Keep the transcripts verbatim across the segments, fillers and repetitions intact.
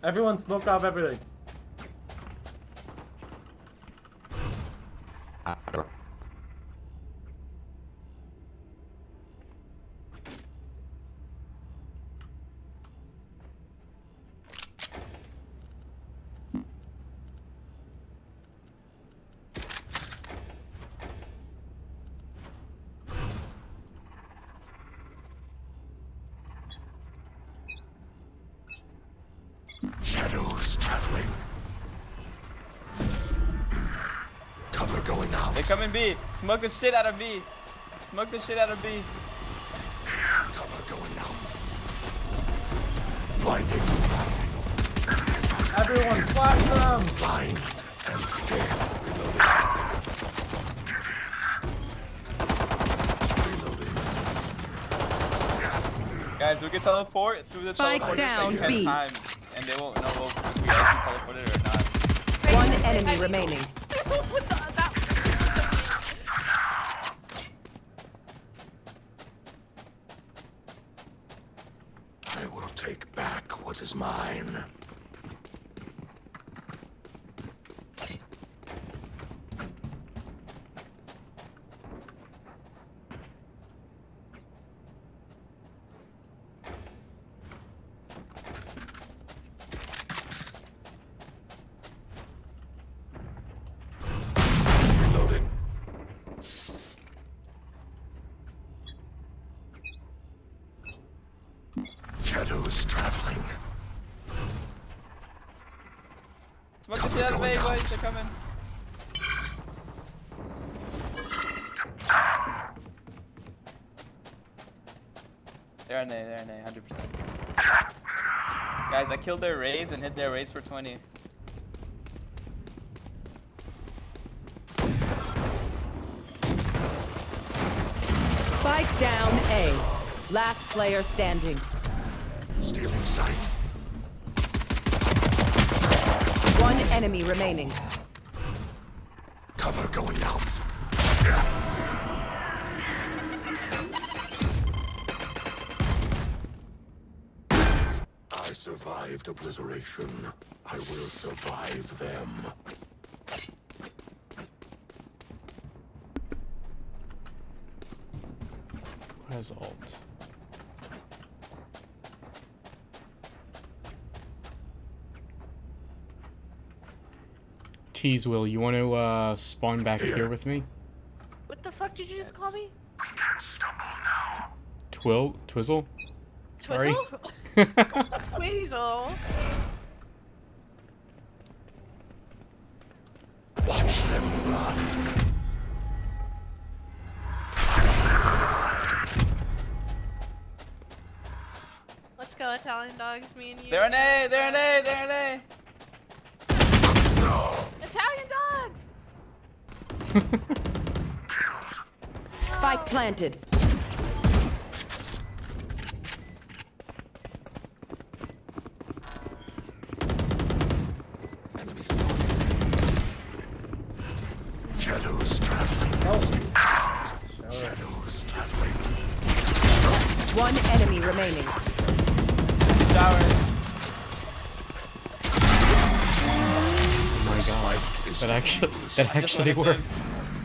Everyone smoke off everything. Shadows traveling. Cover going out. They come in B. Smoke the shit out of B. Smoke the shit out of B. Cover going out. Blinding. Everyone, flash them. Blind and dead. Reloading. Guys, we can teleport through the Spike teleport down, like ten B. times, and they won't know if we actually teleported or not. One enemy remaining. I will take back what is mine. Reloading. Shadows traveling. Smoke the shit out of A, boys. They're coming. They're on A, they're on A, one hundred percent. Guys, I killed their Rays and hit their Rays for twenty. Spike down A. Last player standing. Stealing sight. One enemy remaining. Cover going out. I survived obliteration. I will survive them. Who has ult? Tease, Will, you want to uh, spawn back here. here with me? What the fuck did you just Yes. call me? We can't stumble now. Twill? Twizzle? Sorry. Twizzle? Weasel. Watch them run. Let's go, Italian dogs, me and you. They're an A, they're an A, they're an A. No. Italian dogs! Spike planted. Enemy spotted. Shadows traveling. Oh. Shadows traveling. One enemy remaining. Showers. Oh my god. That actually, that actually worked.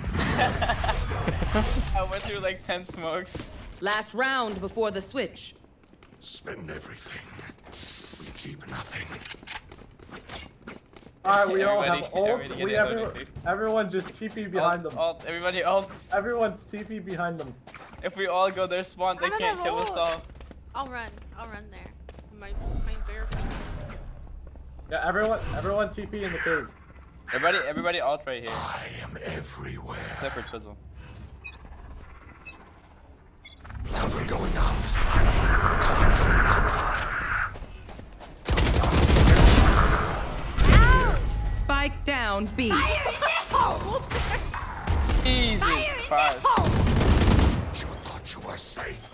I went through like ten smokes. Last round before the switch. Spend everything. We keep nothing. Alright, we all have Everybody- ult. everybody We get every, it, everyone just T P behind Ult, them. ult, everybody ult. Everyone T P behind them. If we all go their spawn, they How did can't I kill us roll? all. I'll run. I'll run there. My, my bare feet. Yeah, everyone, everone T P in the cave. Everybody, everybody ult right here. I am everywhere. Except for Twizzle. Cover going out. Cover going out. Spike down B. Jesus Christ. You thought you were safe.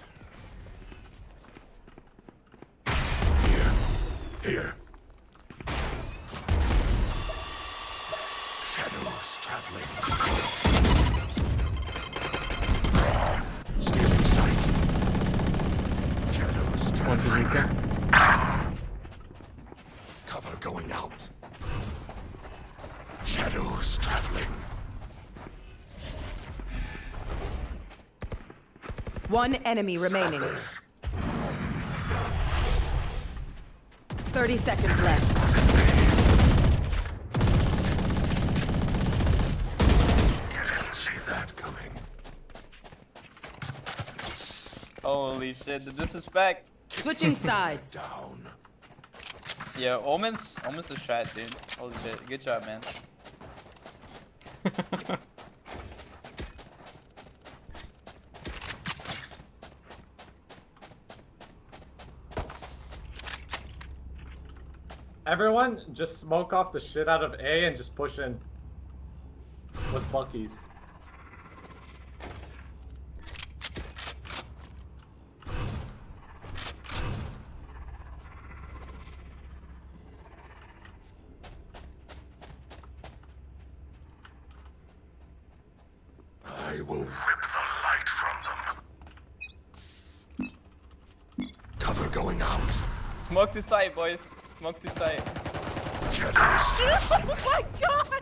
Here. Here. Shadows traveling. Stealing sight. Shadows One's in traveling. Rika. Cover going out. Shadows traveling. One enemy remaining. thirty seconds left. Didn't see that coming. Holy shit, the disrespect. Switching sides. Down. Yeah, Omen's Omen's a strat, dude. Holy shit. Good job, man. Everyone, just smoke off the shit out of A and just push in with Buckies. I will rip the light from them. Cover going out. Smoke to sight, boys. Smoke to sight. Shadows. Oh my god!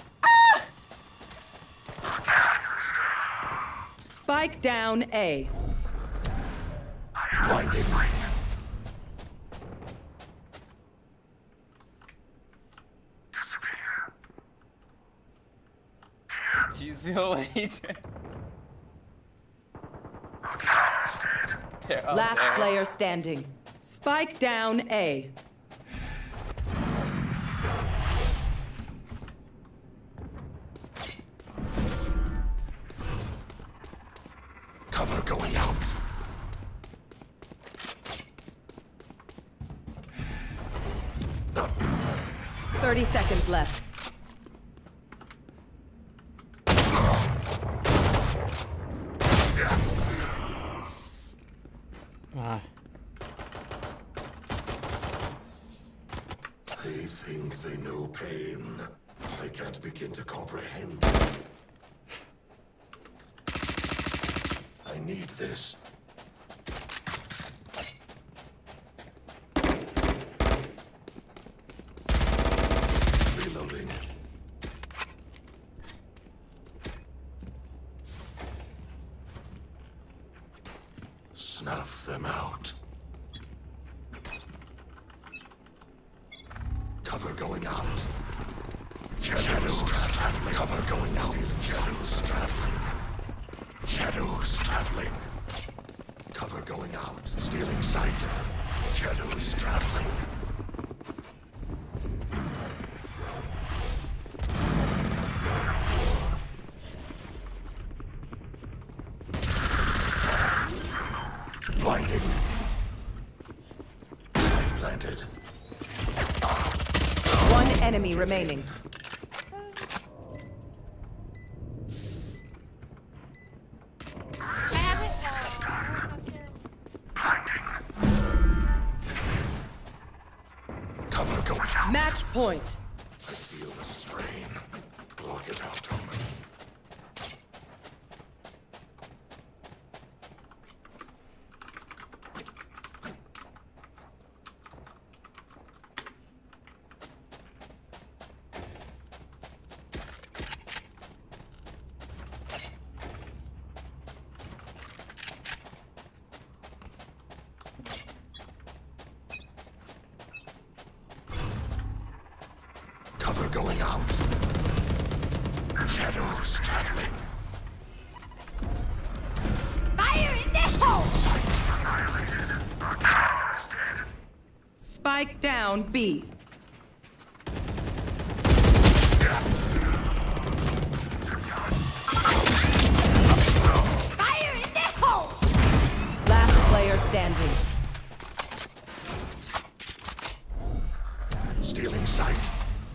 Spike down A. Blinding. Jeez, Bill, what are you doing? They're up Last there. player standing. Spike down A. Cover going out. Not thirty seconds left. Ah. They think they know pain. They can't begin to comprehend. I need this. Reloading. Snuff them out. Cover going out. Shadows traveling. Cover going out. Shadows traveling. Shadows traveling. Cover going out. Stealing sight. Shadows traveling. Blinding. Planted. One enemy remaining. I have it. Cover go. Match point. I feel the strain. Block it out, Omen. Cover going out. Shadows traveling. Fire in this hole! Sight. Spike down B. Fire in this hole! Last player standing. Stealing sight.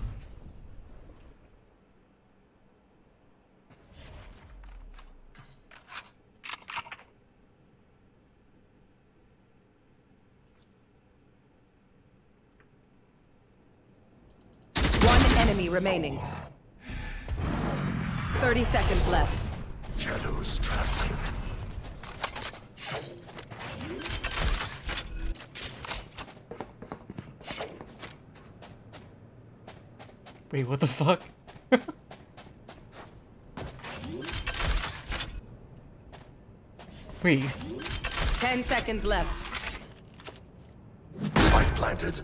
One enemy remaining. thirty seconds left. Shadows traveling. Wait, what the fuck? Wait. Ten seconds left. Spike planted.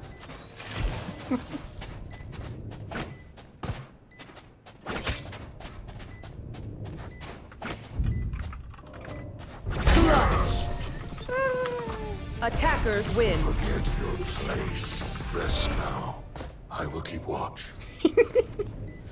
Attackers win. Forget your place. Rest now. I will keep watch.